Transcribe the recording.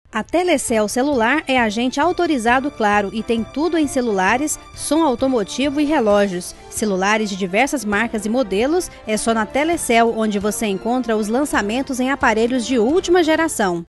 A Telecel Celular é agente autorizado Claro e tem tudo em celulares, som automotivo e relógios. Celulares de diversas marcas e modelos é só na Telecel, onde você encontra os lançamentos em aparelhos de última geração.